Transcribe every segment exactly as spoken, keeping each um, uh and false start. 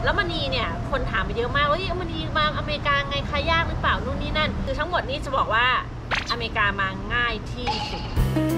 แล้วมณีเนี่ยคนถามไปเยอะมากว่าเฮ้ยมณีมาอเมริกาไงคะยากหรือเปล่านู่นนี่นั่นคือทั้งหมดนี้จะบอกว่าอเมริกามาง่ายที่สุด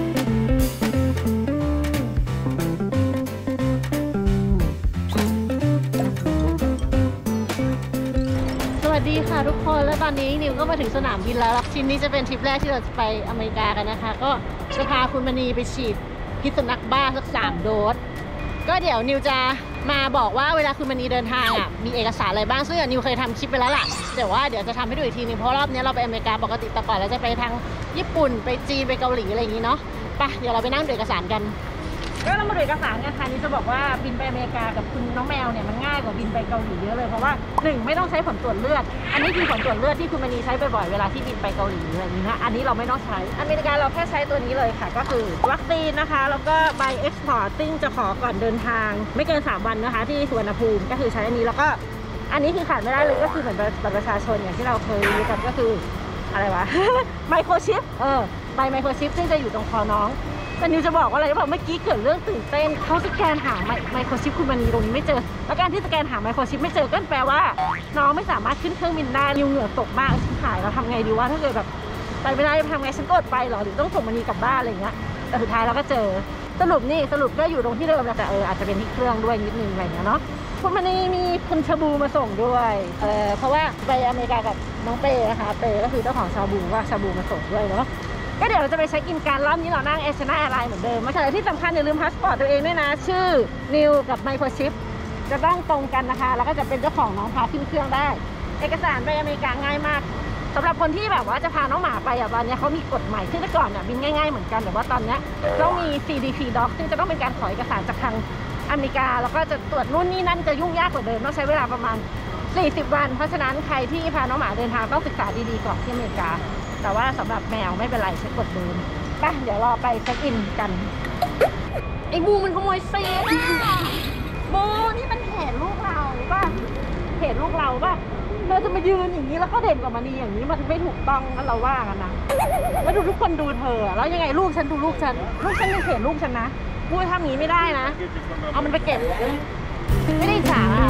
สวัสดีค่ะทุกคนแล้วตอนนี้นิวก็มาถึงสนามบินแล้วทริปนี้จะเป็นทริปแรกที่เราจะไปอเมริกากันนะคะก็จะพาคุณมณีไปฉีดพิษสุนัขบ้าสักสามโดสก็เดี๋ยวนิวจะมาบอกว่าเวลาคุณมณีเดินทางอ่ะมีเอกสารอะไรบ้างซึ่งนิวเคยทำคลิปไปแล้วล่ะแต่ว่าเดี๋ยวจะทำให้ดูอีกทีนึงเพราะรอบนี้เราไปอเมริกาปกติแต่ก่อนเราจะไปทางญี่ปุ่นไปจีนไปเกาหลีอะไรอย่างนี้เนาะไปเดี๋ยวเราไปนั่งดูเอกสารกันก็เรามาดูเอกสารกันค่ะนี่จะบอกว่าบินไปอเมริกากับคุณน้องแมวเนี่ยมันง่ายกว่าบินไปเกาหลีเยอะเลยเพราะว่าหนึ่งไม่ต้องใช้ผลตรวจเลือดอันนี้คือผลตรวจเลือดที่คุณมณีใช้บ่อยๆเวลาที่บินไปเกาหลีอะไรอย่างนี้นะอันนี้เราไม่ต้องใช้อเมริกาเราแค่ใช้ตัวนี้เลยค่ะก็คือวัคซีนนะคะแล้วก็ใบเอ็กซ์พอร์ตซึ่งจะขอก่อนเดินทางไม่เกินสามวันนะคะที่สุวรรณภูมิก็คือใช้อันนี้แล้วก็อันนี้คือขาดไม่ได้เลยก็คือเหมือนบัตรประชาชนอย่างที่เราเคยรู้กันก็คืออะไรวะ ไมโครชิปเออใบไมโครชิปซึ่งจะอยู่ตรงคอน้องแต่นิวจะบอกว่าอะไรแบบเมื่อกี้เกิดเรื่องตื่นเต้นเขาสแกนหาไมโครชิปคุณมณีตรงนี้ไม่เจอแล้วการที่สแกนหาไมโครชิปไม่เจอก็แปลว่าน้องไม่สามารถขึ้นเครื่องบินได้นิวเหงื่อตกมากชิบหายเราทำไงดีวะถ้าเกิดแบบไปไม่ได้ทำไงฉันก็อดไปหรอหรือต้องส่งมณีกลับบ้านอะไรเงี้ยแต่สุดท้ายเราก็เจอสรุปนี่สรุปก็อยู่ตรงที่เดิมแหละแต่เอออาจจะเป็นที่เครื่องด้วยนิดนึงอะไรเงี้ยเนาะคุณมณีมีคุณชาบูมาส่งด้วยเออเพราะว่าไปอเมริกากับน้องเป้นะคะเป้ก็คือเจ้าของชาบูว่าชาบูมาส่งด้วยเนาะก็เดี๋ยวเราจะไปเช็คอินการรอบนี้เรานั่งเอเชียนาแอร์ไลน์เหมือนเดิมแต่ที่สำคัญอย่าลืมพาสปอร์ตตัวเองด้วยนะชื่อนิวกับไมโครชิปจะต้องตรงกันนะคะแล้วก็จะเป็นเจ้าของน้องพาขึ้นเครื่องได้เอกสารไปอเมริกาง่ายมากสำหรับคนที่แบบว่าจะพาน้องหมาไปอ่ะตอนนี้เขามีกฎใหม่ซึ่งแต่ก่อนเนี่ยบินง่ายๆเหมือนกันแต่ว่าตอนนี้ต้องมี ซี ดี พี Doc ซึ่งจะต้องเป็นการขอเอกสารจากทางอเมริกาแล้วก็จะตรวจนู่นนี่นั่นจะยุ่งยากกว่าเดิมต้องใช้เวลาประมาณสี่สิบวันเพราะฉะนั้นใครที่พาน้องหมาเดินทางต้องศึกษาดีๆก่อนที่อเมริกาแต่ว่าสำหรับแมวไม่เป็นไรใช้กดเดินไปเดี๋ยวรอไปเช็คอินกันไอ้บูมันขโมยเซฟอ่ะบูนี่มันเพจลูกเราป่ะเพจลูกเราป่ะเธอจะมายืนอย่างนี้แล้วก็เด่นกว่ามานีอย่างนี้มันไม่ถูกต้องนะเราว่ากันนะแล้วดูทุกคนดูเธอแล้วยังไงลูกฉันดูลูกฉันลูกฉันยังเพจลูกฉันนะบูทำอย่างนี้ไม่ได้นะเอามันไปเก็บไม่ได้จ่าอ่ะ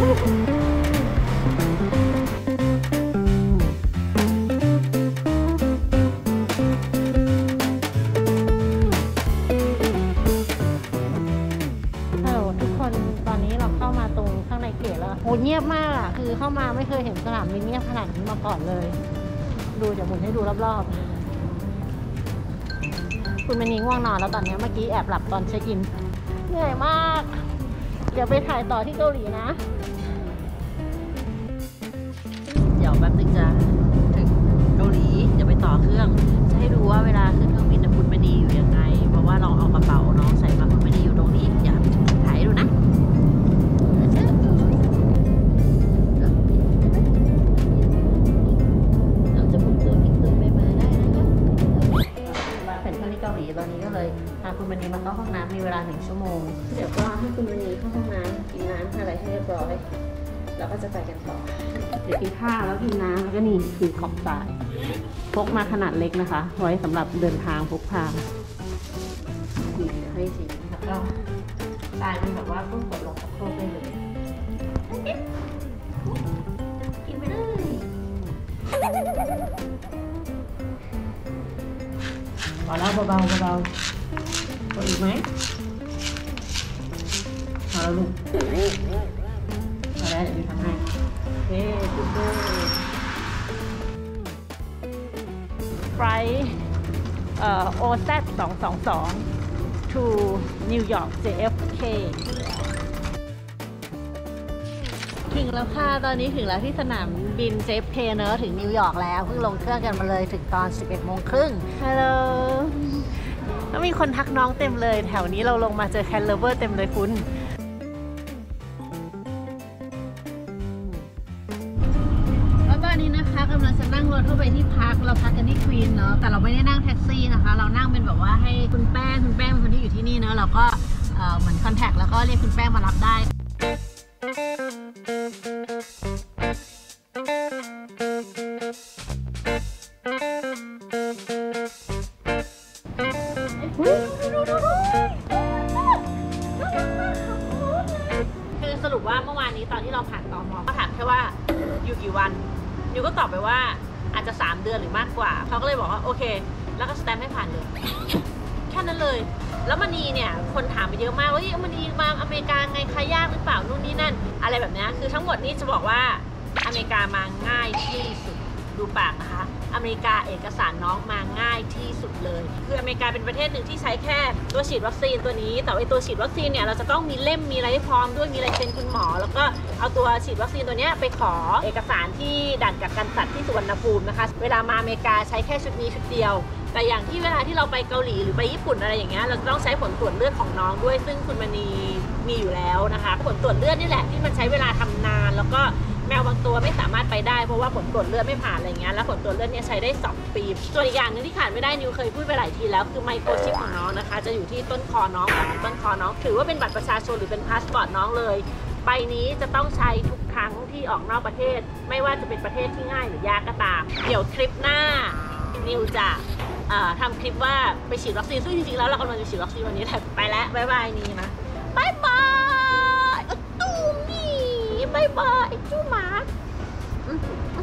โหเงียบมากอ่ะคือเข้ามาไม่เคยเห็นสนามบินเงียบขนาดนี้มาก่อนเลยดูเดี๋ยวหมุนให้ดูรอบๆคุณมณีง่วงนอนแล้วตอนนี้เมื่อกี้แอบหลับตอนเช็คอินเหนื่อยมากเดี๋ยวไปถ่ายต่อที่เกาหลีนะเดี๋ยวแป๊บนึงจะถึงเกาหลีเดี๋ยวไปต่อเครื่องจะให้ดูว่าเวลาขึ้นเครื่องบินคุณมณีอยู่ยังไงเพราะว่าเราเอากระเป๋าน้องใส่มาคุณมณีอยู่ตรงนี้อย่าถ่ายให้ดูนะตอนนี้ก็เลยพาคุณมณีมาเข้าห้องน้ำมีเวลาหนึ่งชั่วโมงเดี๋ยวก็ให้คุณมณีเข้าห้องน้ำกินน้ำอะไรให้เรียบร้อยแล้วก็จะไปกันต่อเดี๋ยวกินข้าวแล้วกินน้ำแล้วก็นี่คือของสายพกมาขนาดเล็กนะคะไว้สำหรับเดินทางพกพานี่ให้สีแล้วก็สายมันแบบว่าต้องกดลงกับโคกได้เลยกินไปเลยพอแล้วเบาๆเบาๆพออีกไหมพอแล้วลูกพอแล้วเดี๋ยวดูทำให้เฮ้จุดด้วยไฟล์เอ่อ โอ แซด สองสองสอง to New York เจ เอฟ เค ถึงแล้วค่ะตอนนี้ถึงแล้วที่สนามบิน เจ เอฟ เค เนอะถึงนิวยอร์กแล้วเพิ่งลงเครื่องกันมาเลยถึงตอน สิบเอ็ดโมงครึ่งฮัลโหลแล้วมีคนทักน้องเต็มเลยแถวนี้เราลงมาเจอแคนเลเวอร์เต็มเลยคุณแล้วตอนนี้นะคะกำลังจะนั่งรถเข้าไปที่พักเราพักกันที่ควีนเนอะแต่เราไม่ได้นั่งแท็กซี่นะคะเรานั่งเป็นแบบว่าให้คุณแป้งคุณแป้งเป็นคนที่อยู่ที่นี่เนอะเราก็เหมือนคอนแทคแล้วก็เรียกคุณแป้งมารับได้คือสรุปว่าเมื่อวานนี้ตอนที่เราผ่านตม.เขาถามแค่ว่าอยู่กี่วันนิวก็ตอบไปว่าอาจจะสามเดือนหรือมากกว่าเขาก็เลยบอกว่าโอเคแล้วก็สแตมป์ให้ผ่านเลยแค่นั้นเลยแล้วมณีเนี่ยคนถามไปเยอะมากว่าเฮ้ยมณีมาอเมริกาไงคะยากหรือเปล่านู่นนี่นั่นอะไรแบบนี้คือทั้งหมดนี้จะบอกว่าอเมริกามาง่ายที่สุดดูปากนะคะอเมริกาเอกสารน้องมาง่ายที่สุดเลยคืออเมริกาเป็นประเทศหนึ่งที่ใช้แค่ตัวฉีดวัคซีนตัวนี้แต่ไอตัวฉีดวัคซีนเนี่ยเราจะต้องมีเล่มมีอะไรให้พร้อมด้วยมีลายเซ็นคุณหมอแล้วก็เอาตัวฉีดวัคซีนตัวนี้ไปขอเอกสารที่ด่านกักกันสัตว์ที่สุวรรณภูมินะคะเวลามาอเมริกาใช้แค่ชุดนี้ชุดเดียวแต่อย่างที่เวลาที่เราไปเกาหลีหรือไปญี่ปุ่นอะไรอย่างเงี้ยเราจะต้องใช้ผลตรวจเลือดของน้องด้วยซึ่งคุณมณีมีอยู่แล้วนะคะผลตรวจเลือดนี่แหละที่มันใช้เวลาทำนานแล้วก็แมวบางตัวไม่สามารถไปได้เพราะว่าผลตรวจเลือดไม่ผ่านอะไรเงี้ยแล้วผลตรวจเลือดเนี่ยใช้ได้สองปีส่วนอีกอย่างนึงที่ขาดไม่ได้นิวเคยพูดไปหลายทีแล้วคือไมโครชิปของน้องนะคะจะอยู่ที่ต้นคอน้องแบบต้นคอน้องถือว่าเป็นบัตรประชาชนหรือเป็นพาสปอร์ตน้องเลยใบนี้จะต้องใช้ทุกครั้งที่ออกนอกประเทศไม่ว่าจะเป็นประเทศที่ง่ายหรือยากก็ตามเดี๋ยวคลิปหน้านิวจะทำคลิปว่าไปฉีดวัคซีนซึ่งจริงๆแล้วเรากำลังจะฉีดวัคซีนวันนี้แหละไปแล้วบ๊ายบายนี่นะบ๊ายบายตู้นี่บ๊ายบายจู้หมา